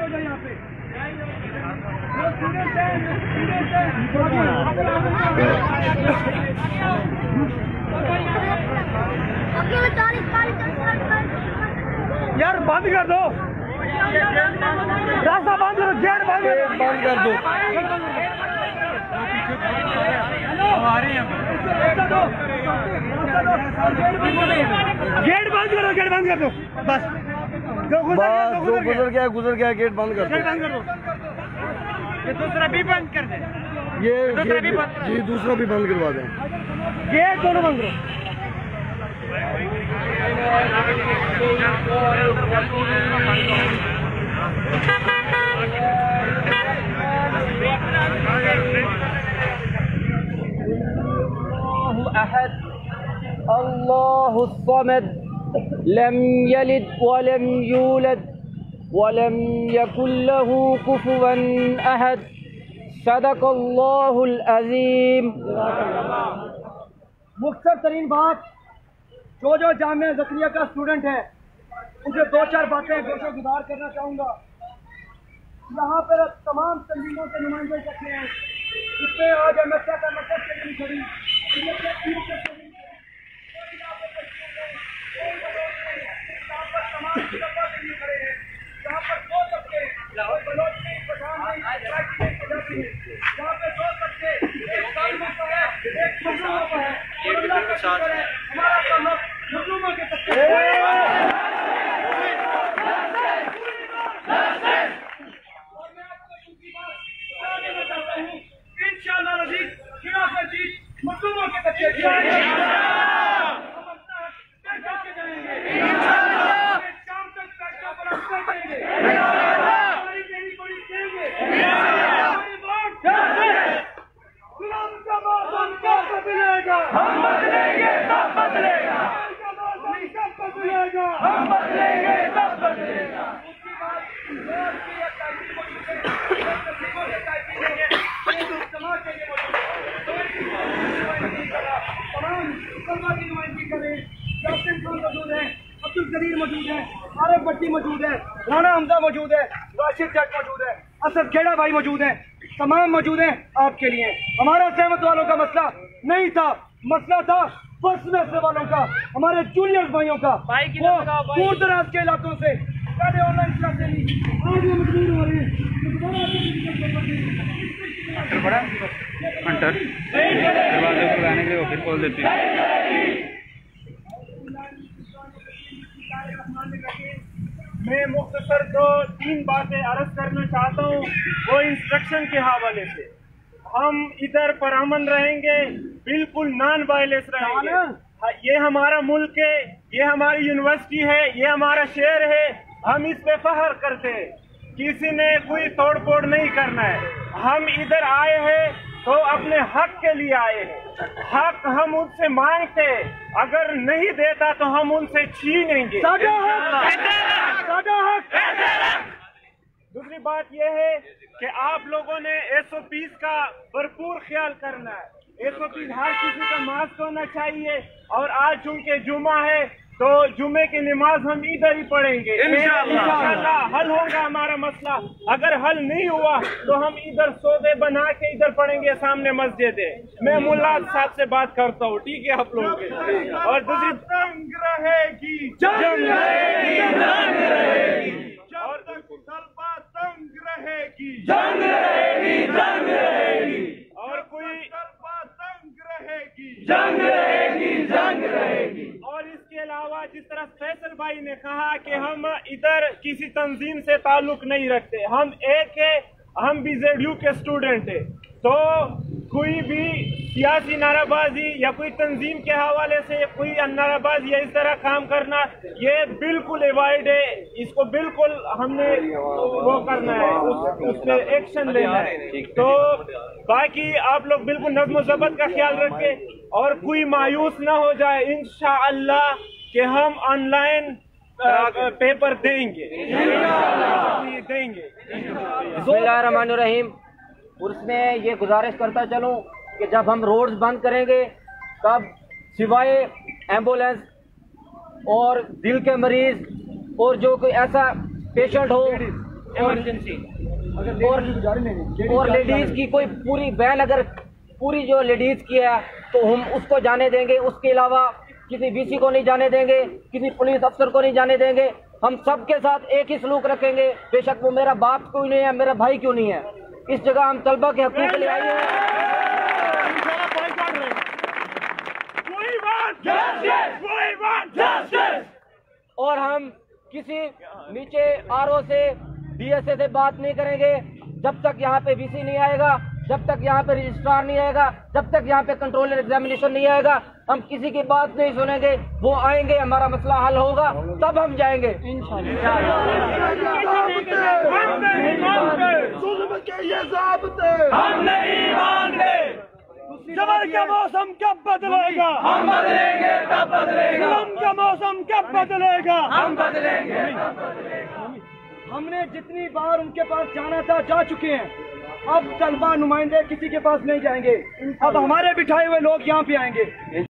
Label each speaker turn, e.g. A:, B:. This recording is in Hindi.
A: यहाँ पे यार बंद कर दो, रास्ता बंद करो, गेट बंद कर दो। गेट बंद करो, गेट बंद कर दो बस। जो गुजर गया गेट बंद कर दो। ये दूसरा भी बंद कर दे, ये जी दूसरा भी बंद करवा दें। गेट दोनों बंद करो।
B: अहद अल्लाहु समद लम यलिद वलम यूलद वलम यकुल लहू कुफुवन अहद सदक़ल्लाहुल अज़ीम।
A: मुख्तर तरीन बात, जो जामिया ज़करिया का स्टूडेंट है मुझे दो चार बातें गोशो गुजार करना चाहूँगा। यहाँ पर तमाम तंजीमों के नुमाइंदे इकट्ठे हैं, इसमें आज अमेरिका का मकसद के लिए खड़ी मौजूद है, राना हमजा मौजूद है, राशिद जट मौजूद है, असद खेड़ा भाई मौजूद है, तमाम मौजूद हैं आपके लिए। हमारा सहमत वालों का मसला नहीं था, मसला था बस में से वालों का, हमारे जूनियर्स भाइयों का, वो दूर दराज के इलाकों से पहले ऑनलाइन क्लासें ली, आज वो मजबूर हो रहे हैं।
C: दरवाजे पर आने के लिए फिर खोल देती है।
A: मैं मुख्तसर जो 3 बातें अर्ज करना चाहता हूँ वो इंस्ट्रक्शन के हवाले से। हम इधर परअमन रहेंगे, बिल्कुल नॉन वायलेंस रहेंगे। ये हमारा मुल्क है, ये हमारी यूनिवर्सिटी है, ये हमारा शहर है, हम इस पे फख्र करते हैं। किसी ने कोई तोड़ फोड़ नहीं करना है। हम इधर आए हैं तो अपने हक के लिए आए हैं। हक हम उनसे मांगते, अगर नहीं देता तो हम उनसे छीनेंगे। दूसरी बात यह है कि आप लोगों ने SOPs का भरपूर ख्याल करना है। SOPs हर किसी का मास्क होना चाहिए, और आज चूंकि जुमा है तो जुमे की नमाज हम इधर ही पढ़ेंगे। इंशाअल्लाह हल होगा हमारा मसला। अगर हल नहीं हुआ तो हम इधर सौदे बना के इधर पढ़ेंगे, सामने मस्जिद है। मैं मुल्ला साहब से बात करता हूँ, ठीक है आप लोगों के। और दूसरी जंग रहेगी, जंग रहेगी, जंग रहेगी, और तलबा तंग रहेगी, जंग रहेगी, जंग रहेगी, और कोई तलबा तंग रहेगी, जंग रहेगी, जंग रहेगी। और इसके अलावा जिस तरह फैसल भाई ने कहा कि हम इधर किसी तंजीम से ताल्लुक नहीं रखते, हम एक है, हम भी ZU के स्टूडेंट है, तो कोई भी सियासी नाराबाजी या कोई तंजीम के हवाले से कोई नाराबाजी या इस तरह काम करना ये बिल्कुल अवॉइड है। इसको बिल्कुल हमने वो करना है, उस पर एक्शन लेना है। तो बाकी आप लोग बिल्कुल नज़्म व ज़ब्त का ख्याल रखें और कोई मायूस ना हो जाए। इंशाअल्लाह कि हम ऑनलाइन पेपर देंगे।
B: बिस्मिल्लाहिर्रहमानिर्रहीम। उसमें ये गुजारिश करता चलूं कि जब हम रोड्स बंद करेंगे तब सिवाय एम्बुलेंस और दिल के मरीज और जो कोई ऐसा पेशेंट हो इमरजेंसी। और लेडीज की कोई पूरी बैन, अगर पूरी जो लेडीज की है तो हम उसको जाने देंगे, उसके अलावा किसी वीसी को नहीं जाने देंगे, किसी पुलिस अफसर को नहीं जाने देंगे। हम सबके साथ एक ही सलूक रखेंगे, बेशक वो मेरा बाप क्यों नहीं है, मेरा भाई क्यों नहीं है। इस जगह हम तलबा के हकूक़ के लिए आए हैं। और हम किसी नीचे आरओ से, डीएसए से बात नहीं करेंगे जब तक यहाँ पे वीसी नहीं आएगा, जब तक यहाँ पे रजिस्ट्रार नहीं आएगा, जब तक यहाँ पे कंट्रोलर एग्जामिनेशन नहीं आएगा, हम किसी की बात नहीं सुनेंगे। वो आएंगे, हमारा मसला हल होगा, तब हम जाएंगे
A: जबर का मौसम कब बदलेगा? हम बदलेंगे तब बदलेगा। गम का मौसम कब बदलेगा? हम बदलेंगे तब बदलेगा। हमने जितनी बार उनके पास जाना था जा चुके हैं, अब तलबा नुमाइंदे किसी के पास नहीं जाएंगे। अब हमारे बिठाए हुए लोग यहाँ पे आएंगे।